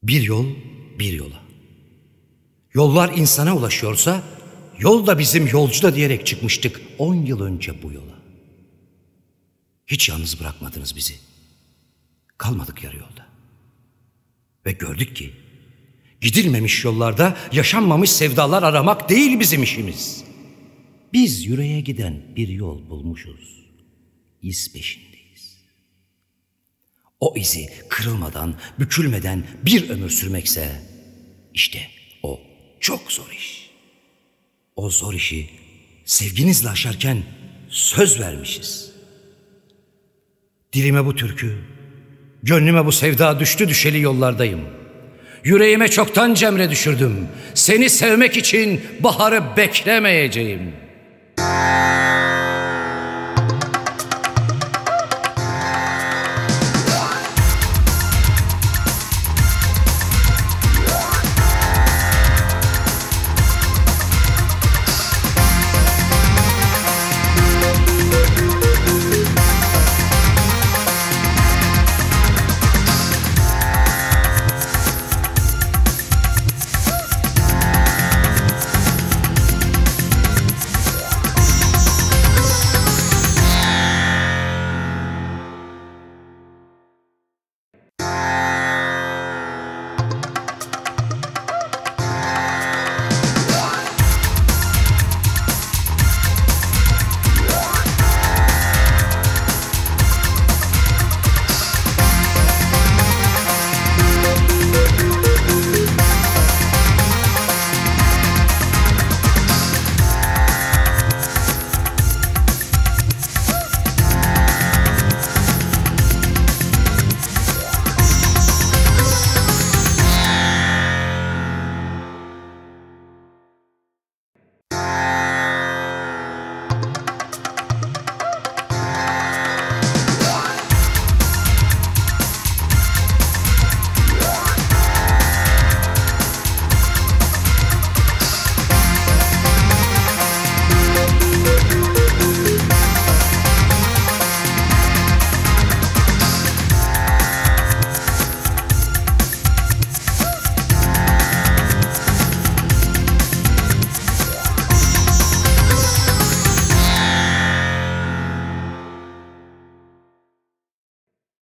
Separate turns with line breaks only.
Bir yol, bir yola. Yollar insana ulaşıyorsa, yol da bizim yolcu da diyerek çıkmıştık 10 yıl önce bu yola. Hiç yalnız bırakmadınız bizi. Kalmadık yarı yolda. Ve gördük ki, gidilmemiş yollarda yaşanmamış sevdalar aramak değil bizim işimiz. Biz yüreğe giden bir yol bulmuşuz. İz peşindeyiz. O izi kırılmadan, bükülmeden bir ömür sürmekse, işte o çok zor iş. O zor işi sevginizle aşarken söz vermişiz. Dilime bu türkü, gönlüme bu sevda düştü düşeli yollardayım. Yüreğime çoktan cemre düşürdüm. Seni sevmek için baharı beklemeyeceğim.